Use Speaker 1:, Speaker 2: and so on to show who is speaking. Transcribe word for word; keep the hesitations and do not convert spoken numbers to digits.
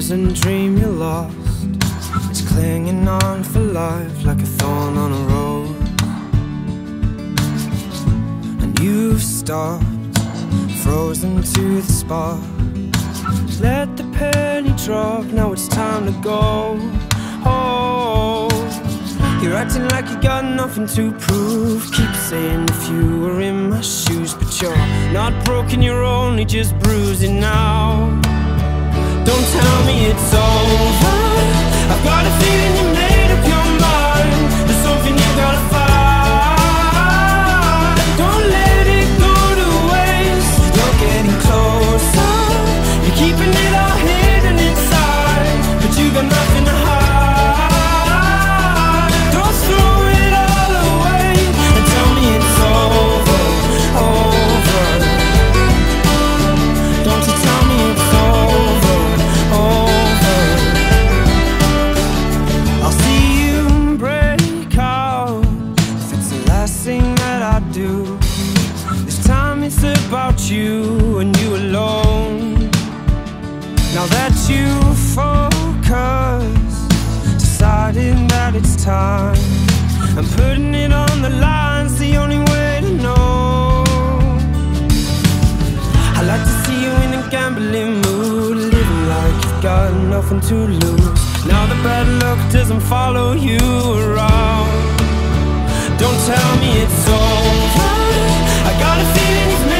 Speaker 1: frozen dream you lost. It's clinging on for life like a thorn on a rose. And you've stopped, frozen to the spot. Let the penny drop, now it's time to go. Oh, you're acting like you got nothing to prove. Keep saying if you were in my shoes, but you're not broken, you're only just bruising now. Don't tell me it's over, I've got a feeling you made up your mind. There's something you gotta find. Don't let it go to waste. You're getting closer, you're keeping it all hidden inside, but you got nothing to hide. Don't throw it all away and tell me it's over, over. Don't you tell me it's over, over. I'll see you break out if it's the last thing that I do. This time it's about you and you alone. Now that you focus, deciding that it's time, and putting it on the line's the only way to know. I like to see you in a gambling mood, living like you've got nothing to lose. Now the bad luck doesn't follow you around. Don't tell me it's over, I got a feeling you've made